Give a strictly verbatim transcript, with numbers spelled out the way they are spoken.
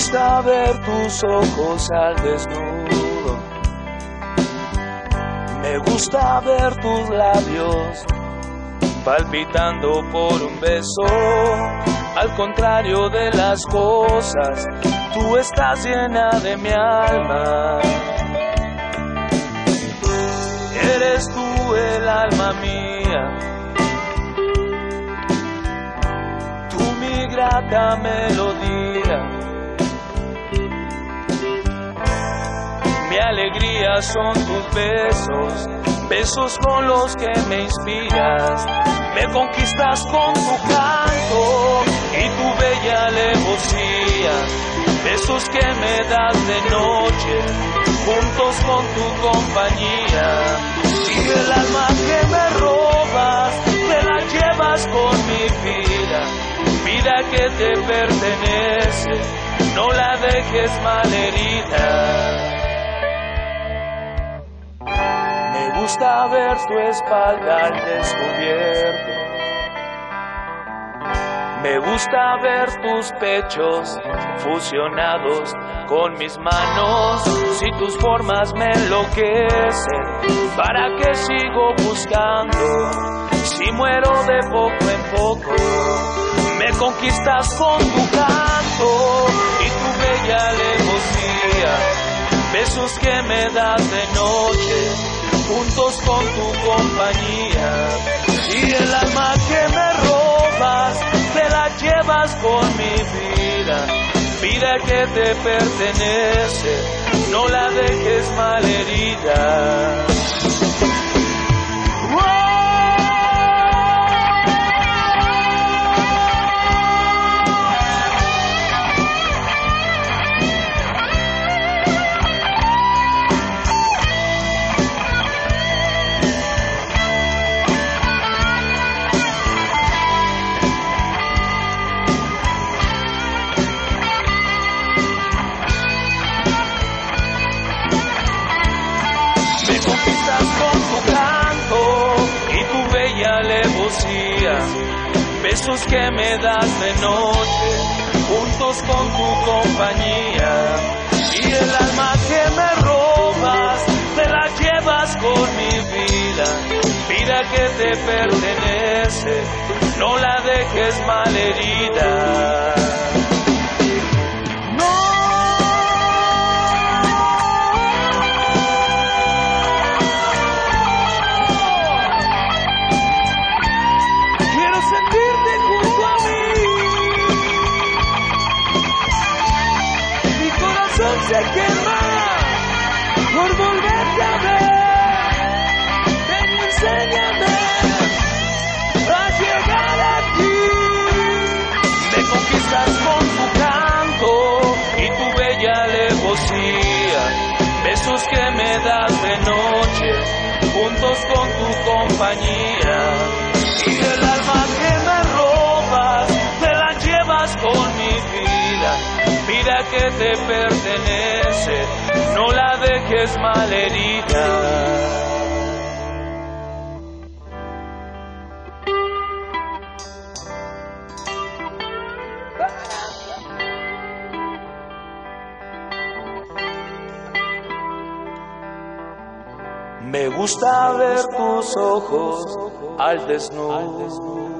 gusta ver tus ojos al desnudo. Me gusta ver tus labios palpitando por un beso. Al contrario de las cosas, tú estás llena de mi alma. Eres tú el alma mía, tú mi grata melodía. Mi alegría son tus besos, besos con los que me inspiras. Me conquistas con tu canto y tu bella alevosía. Besos que me das de noche, juntos con tu compañía. Y el alma que me robas, te la llevas con mi vida. Vida que te pertenece, no la dejes malherida. Me gusta ver tu espalda al descubierto. Me gusta ver tus pechos fusionados con mis manos. Si tus formas me enloquecen, ¿para qué sigo buscando? Si muero de poco en poco, me conquistas con tu canto y tu bella alevosía. Besos que me das de noche, juntos con tu compañía. Y el alma que me robas, te la llevas con mi vida. Vida que te pertenece, no la dejes malherida. Besos que me das de noche, juntos con tu compañía. Y el alma que me robas, te la llevas con mi vida. Vida que te pertenece, no la dejes malherida. Se quema por volverte a ver. Ven y enséñame a llegar aquí. Me conquistas con tu canto y tu bella alevosía. Besos que me das de noche, juntos con tu compañía. Y el alma que me robas, te la llevas con mi vida. Vida que te pertenece, no la dejes malherida. Me gusta ver tus ojos al desnudo.